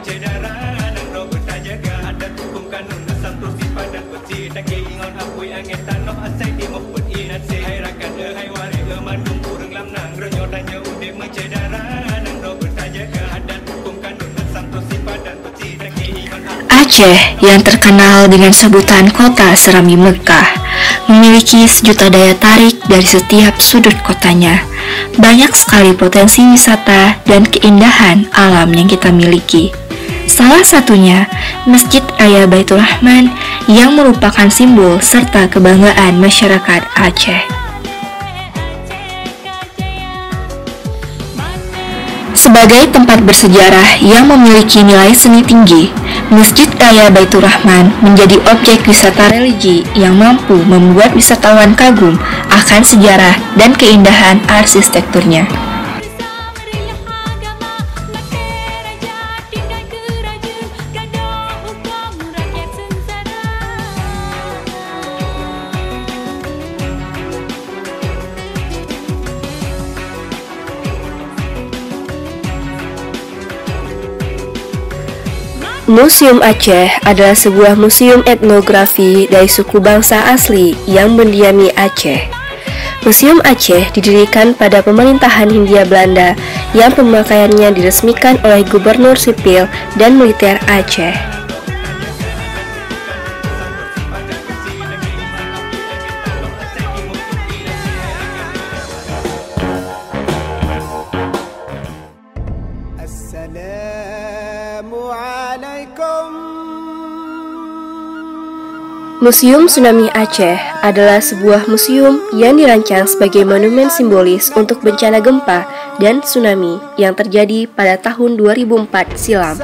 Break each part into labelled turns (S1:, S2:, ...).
S1: Aceh yang terkenal dengan sebutan kota Serami Mekah memiliki sejuta daya tarik dari setiap sudut kotanya. Banyak sekali potensi wisata dan keindahan alam yang kita miliki. Salah satunya Masjid Raya Baitur Rahman yang merupakan simbol serta kebanggaan masyarakat Aceh. Sebagai tempat bersejarah yang memiliki nilai seni tinggi, Masjid Raya Baitur Rahman menjadi objek wisata religi yang mampu membuat wisatawan kagum akan sejarah dan keindahan arsitekturnya. Museum Aceh adalah sebuah museum etnografi dari suku bangsa asli yang mendiami Aceh. Museum Aceh didirikan pada pemerintahan Hindia Belanda yang pemakaiannya diresmikan oleh Gubernur Sipil dan Militer Aceh. Museum Tsunami Aceh adalah sebuah museum yang dirancang sebagai monumen simbolis untuk bencana gempa dan tsunami yang terjadi pada tahun 2004 silam.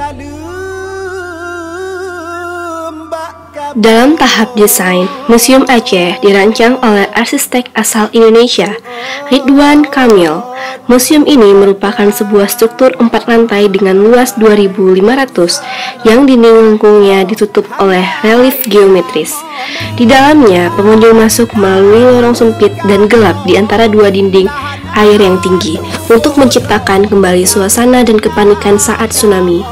S1: Dalam tahap desain, Museum Aceh dirancang oleh arsitek asal Indonesia, Ridwan Kamil. Museum ini merupakan sebuah struktur 4 lantai dengan luas 2.500 yang dinding lengkungnya ditutup oleh relief geometris. Di dalamnya, pengunjung masuk melalui lorong sempit dan gelap di antara dua dinding air yang tinggi untuk menciptakan kembali suasana dan kepanikan saat tsunami.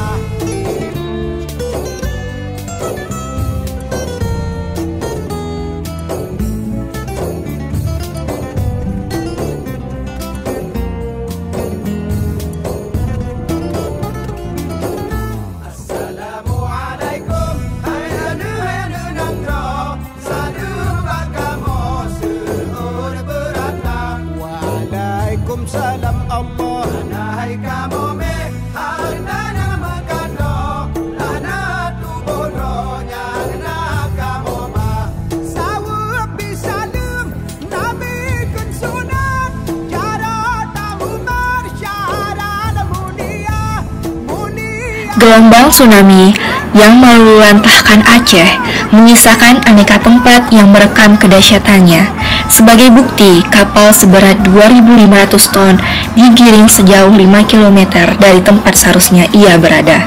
S1: Gelombang tsunami yang meluluhlantahkan Aceh menyisakan aneka tempat yang merekam kedahsyatannya. Sebagai bukti, kapal seberat 2.500 ton digiring sejauh 5 km dari tempat seharusnya ia berada.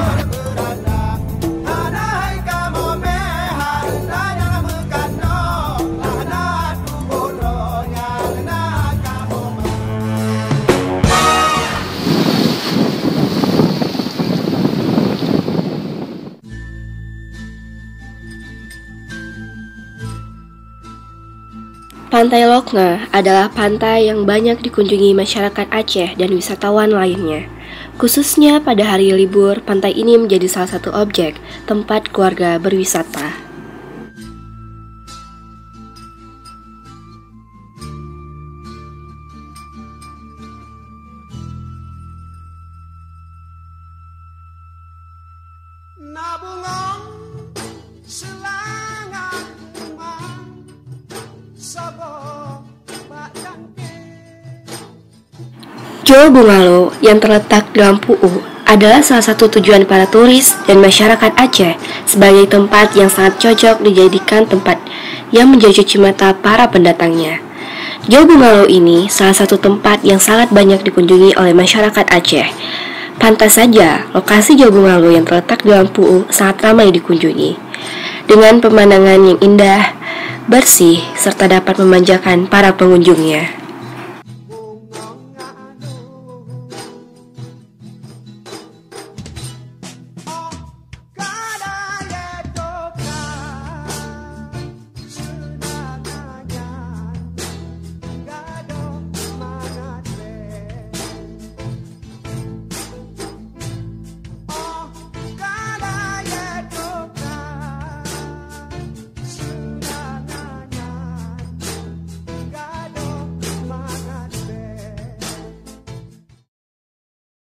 S1: Pantai Loknga adalah pantai yang banyak dikunjungi masyarakat Aceh dan wisatawan lainnya. Khususnya pada hari libur, pantai ini menjadi salah satu objek tempat keluarga berwisata. Jol Bungalo yang terletak di Lampu'u adalah salah satu tujuan para turis dan masyarakat Aceh sebagai tempat yang sangat cocok dijadikan tempat yang menjadi cuci mata para pendatangnya. Jol Bungalo ini salah satu tempat yang sangat banyak dikunjungi oleh masyarakat Aceh. Pantas saja, lokasi Jol Bungalo yang terletak di Lampu'u sangat ramai dikunjungi. Dengan pemandangan yang indah, bersih, serta dapat memanjakan para pengunjungnya.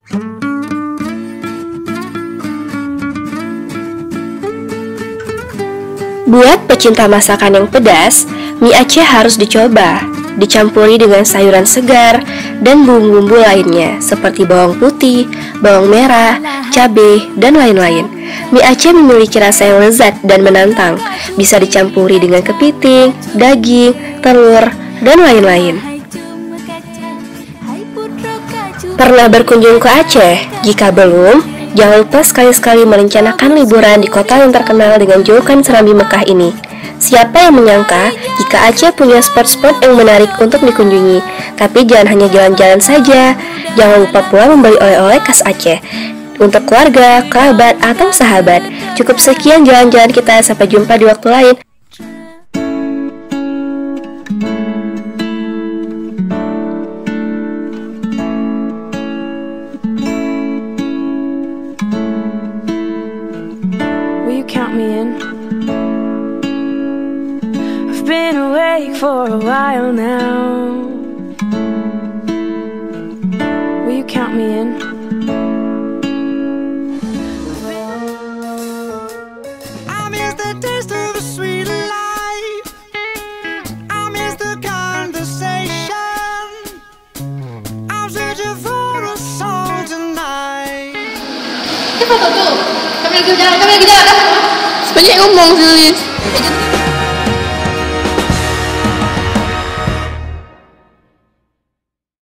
S1: Buat pecinta masakan yang pedas, mie Aceh harus dicoba. Dicampuri dengan sayuran segar dan bumbu-bumbu lainnya seperti bawang putih, bawang merah, cabai, dan lain-lain. Mie Aceh memiliki rasa yang lezat dan menantang. Bisa dicampuri dengan kepiting, daging, telur, dan lain-lain. Pernah berkunjung ke Aceh? Jika belum, jangan lupa sekali-sekali merencanakan liburan di kota yang terkenal dengan julukan Serambi Mekah ini. Siapa yang menyangka jika Aceh punya spot-spot yang menarik untuk dikunjungi. Tapi jangan hanya jalan-jalan saja. Jangan lupa pula membeli oleh-oleh khas Aceh untuk keluarga, kerabat, atau sahabat. Cukup sekian jalan-jalan kita, sampai jumpa di waktu lain.
S2: Will you count me in? I've been awake for a while now. Will you count me in? I miss the taste of a sweet life. I miss the conversation. I'm searching for a song tonight.
S3: Kami lagi jalan dah. Sebanyak ngomong sih.